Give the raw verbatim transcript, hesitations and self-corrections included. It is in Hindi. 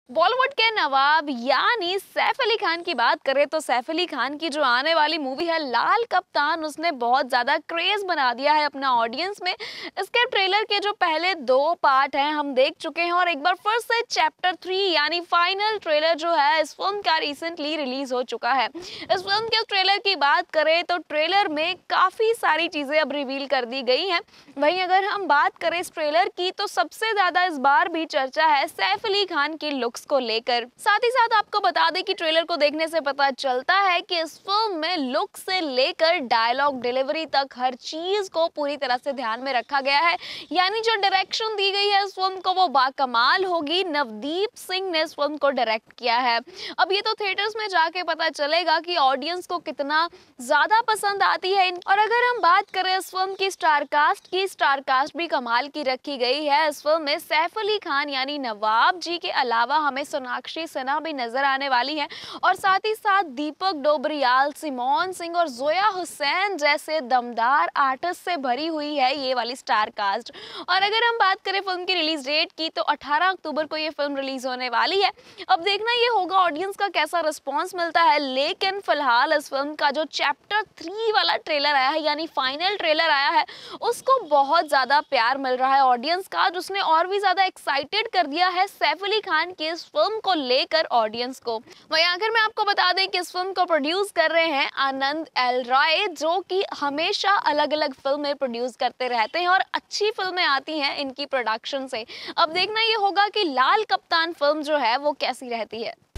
बॉलीवुड के नवाब यानी सैफ अली खान की बात करें तो सैफ अली खान की जो आने वाली मूवी है लाल कप्तान, उसने बहुत ज्यादा क्रेज बना दिया है अपना ऑडियंस में। इसके ट्रेलर के जो पहले दो पार्ट हैं हम देख चुके हैं और एक बार फिर से चैप्टर थ्री यानी फाइनल ट्रेलर जो है इस फिल्म का रिसेंटली रिलीज हो चुका है। इस फिल्म के ट्रेलर की बात करें तो ट्रेलर में काफी सारी चीजें अब रिवील कर दी गई हैं। वहीं अगर हम बात करें इस ट्रेलर की तो सबसे ज्यादा इस बार भी चर्चा है सैफ अली खान की लुक्स को लेकर। साथ ही साथ आपको बता दें कि ट्रेलर को देखने से पता चलता है कि इस फिल्म में लुक से लेकर डायलॉग डिलीवरी तक हर चीज को पूरी तरह से ध्यान में रखा गया है। यानी जो डायरेक्शन दी गई है इस फिल्म को वो बाकमाल होगी। नवदीप सिंह ने इस फिल्म को डायरेक्ट किया है। अब ये तो थिएटर्स में जाके पता चलेगा कि ऑडियंस को कितना ज्यादा पसंद आती है। और अगर हम बात करें इस फिल्म की स्टार कास्ट की, स्टार कास्ट भी कमाल की रखी गई है। इस फिल्म में सैफ अली खान यानी नवाब जी के अलावा हमें सोनाक्षी सिन्हा भी नजर आने वाली है और साथ ही साथ दीपक डोबरियाल, सिमोन सिंह और जोया हुसैन जैसे दमदार आर्टिस्ट से भरी हुई है ये वाली स्टार कास्ट। और अगर हम बात करें फिल्म की रिलीज डेट की तो अठारह अक्टूबर को ये फिल्म रिलीज होने वाली है। अब देखना ये होगा ऑडियंस का कैसा रिस्पॉन्स मिलता है। लेकिन फिलहाल इस फिल्म का जो चैप्टर थ्री वाला ट्रेलर आया है यानी फाइनल ट्रेलर आया है उसको बहुत ज्यादा प्यार मिल रहा है ऑडियंस का, जिसने और भी ज्यादा एक्साइटेड कर दिया है सैफ अली खान की इस फिल्म को लेकर ऑडियंस को। वहीं आखिर में आपको बता दें कि इस फिल्म को प्रोड्यूस कर रहे हैं आनंद एल राय, जो कि हमेशा अलग अलग फिल्में प्रोड्यूस करते रहते हैं और अच्छी फिल्में आती हैं इनकी प्रोडक्शन से। अब देखना ये होगा कि लाल कप्तान फिल्म जो है वो कैसी रहती है।